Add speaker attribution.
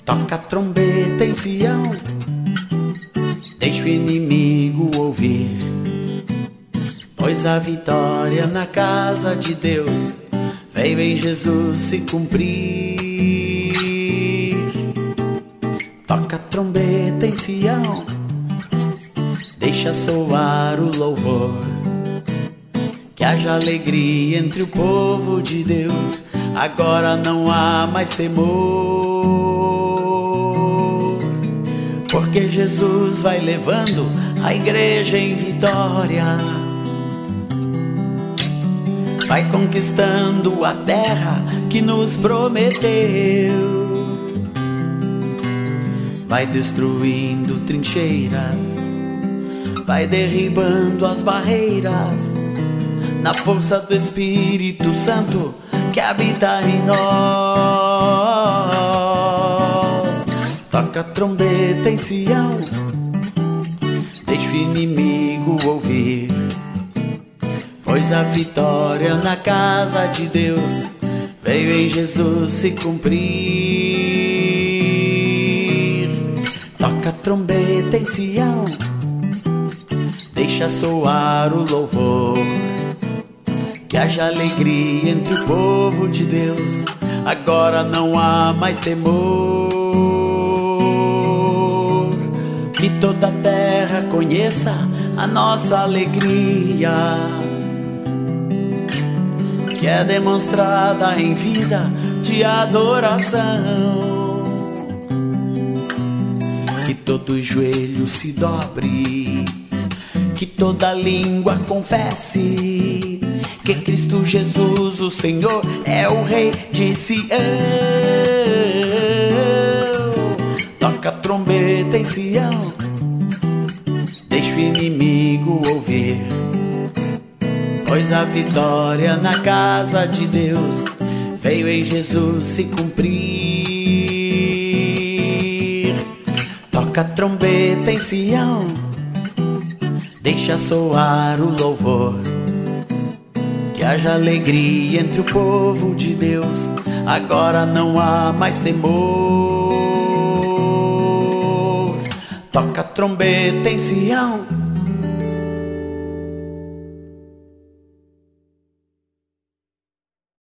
Speaker 1: Toca a trombeta em Sião, deixa o inimigo ouvir, pois a vitória na casa de Deus veio em Jesus se cumprir. Toca a trombeta em Sião, deixa soar o louvor, que haja alegria entre o povo de Deus, agora não há mais temor. Porque Jesus vai levando a igreja em vitória, vai conquistando a terra que nos prometeu, vai destruindo trincheiras, vai derribando as barreiras, na força do Espírito Santo que habita em nós. Toca a trombeta em Sião, deixa o inimigo ouvir, pois a vitória na casa de Deus veio em Jesus se cumprir. Toca a trombeta em Sião, deixa soar o louvor, que haja alegria entre o povo de Deus, agora não há mais temor. Que toda a terra conheça a nossa alegria, que é demonstrada em vida de adoração. Que todo joelho se dobre, que toda língua confesse que Cristo Jesus, o Senhor, é o Rei de Sião. Toca a trombeta em Sião, deixa o inimigo ouvir, pois a vitória na casa de Deus veio em Jesus se cumprir. Toca a trombeta em Sião, deixa soar o louvor, que haja alegria entre o povo de Deus, agora não há mais temor. Toca a trombeta em Sião,